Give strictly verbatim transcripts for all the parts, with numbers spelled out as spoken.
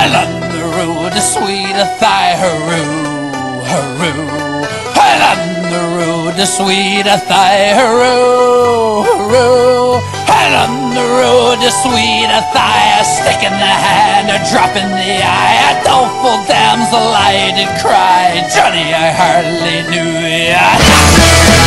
Along the road, a sweet Athy, hurroo, hurroo. Along the road, a sweet Athy, hurroo, hurroo. Along the road, a sweet Athy, a stick in the hand, a drop in the eye, a doleful damsel I did cry. Johnny, I hardly knew ya.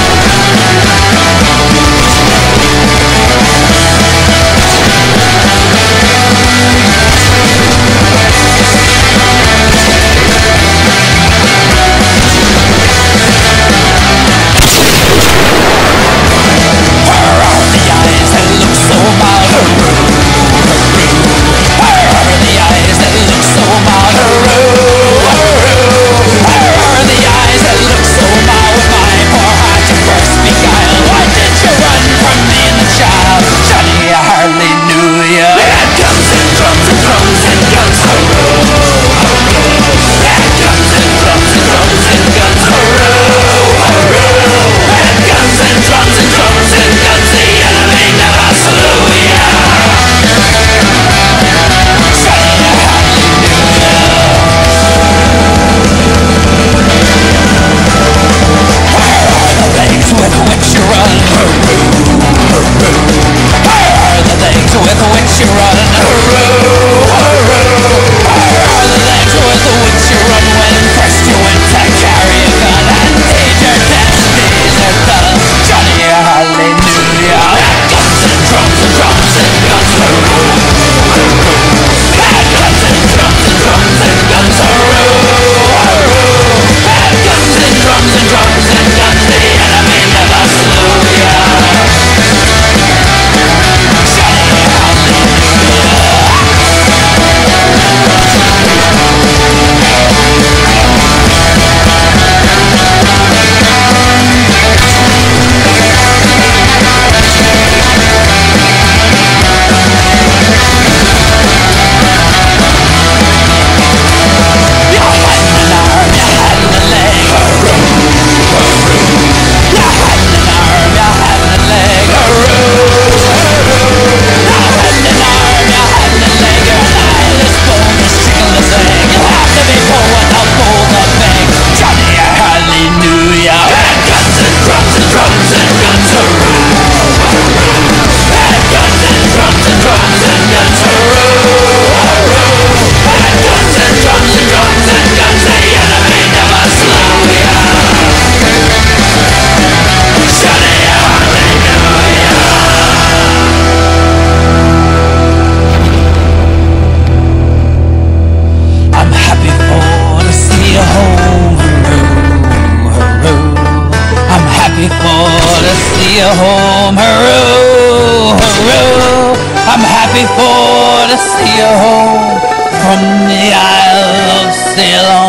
Home, hurroo, hurroo. I'm happy for to see you home from the Isle of Ceylon.